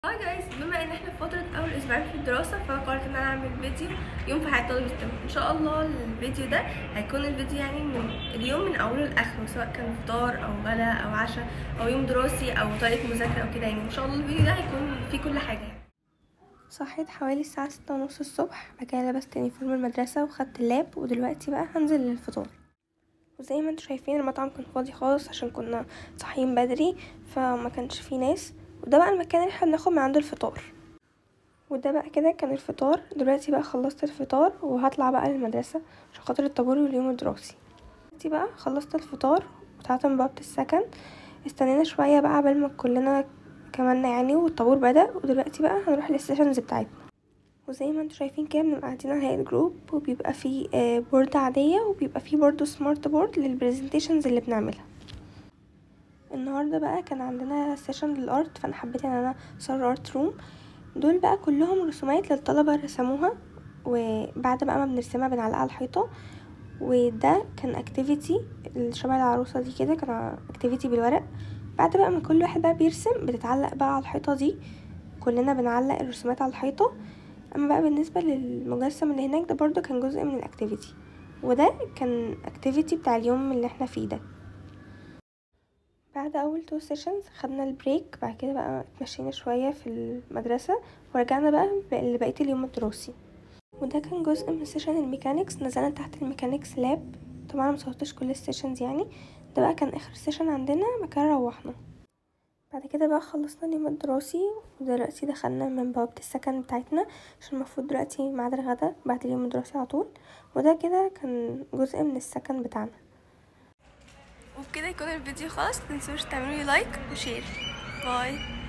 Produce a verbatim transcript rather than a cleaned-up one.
هاي جايز، بما ان احنا في فتره اول اسبوعين في الدراسه فقررت ان انا اعمل فيديو يوم في حياه طالب الطب. ان شاء الله الفيديو ده هيكون الفيديو يعني من اليوم من اوله لاخره، سواء كان فطار او غدا او عشاء او يوم دراسي او طريقه مذاكره او كده. يعني ان شاء الله الفيديو ده هيكون فيه كل حاجه. يعني صحيت حوالي الساعه ستة ونص الصبح، بعد كده لبست يونيفورم المدرسه وخدت اللاب، ودلوقتي بقى هنزل للفطار. وزي ما انتوا شايفين المطعم كان فاضي خالص عشان كنا صاحيين بدري، فما كانش فيه ناس. وده بقى المكان اللي احنا بناخد من عنده الفطار. وده بقى كده كان الفطار. دلوقتي بقى خلصت الفطار وهطلع بقى للمدرسة عشان خاطر الطابور واليوم الدراسي. دلوقتي بقى خلصت الفطار وطلعت من بوابة السكن، استنينا شوية بقى عبال ما كلنا كملنا يعني والطابور بدأ. ودلوقتي بقى هنروح للسيشنز بتاعتنا. وزي ما انتوا شايفين كده بنبقى قاعدين على هيئة جروب، وبيبقى فيه بورد عادية وبيبقى فيه برضو سمارت بورد للبرزنتيشنز اللي بنعملها. النهارده بقى كان عندنا سيشن للارت، فانا حبيت ان انا اصور ارت روم. دول بقى كلهم رسومات للطلبة رسموها، وبعد بقى ما بنرسمها بنعلقها على الحيطة. وده كان اكتيفيتي شبه العروسة دي كده، كان اكتيفيتي بالورق. بعد بقى ما كل واحد بقى بيرسم بتتعلق بقى على الحيطة دي، كلنا بنعلق الرسومات على الحيطة. اما بقى بالنسبة للمجسم اللي هناك ده برضو كان جزء من الاكتيفيتي، وده كان اكتيفيتي بتاع اليوم اللي احنا فيه ده. بعد اول تو سيشنز خدنا البريك، بعد كده بقى اتمشينا شويه في المدرسه ورجعنا بقى لبقيه اليوم الدراسي. وده كان جزء من سيشن الميكانيكس، نزلنا تحت الميكانيكس لاب. طبعا ما صورتش كل السيشنز يعني، ده بقى كان اخر سيشن عندنا. مكان روحنا بعد كده بقى خلصنا اليوم الدراسي، ودلوقتي دخلنا من بوابه السكن بتاعتنا عشان المفروض دلوقتي ميعاد الغدا بعد اليوم الدراسي على طول. وده كده كان جزء من السكن بتاعنا. وبكده يكون الفيديو خلاص، متنسوش تعملوا لايك وشير. باي.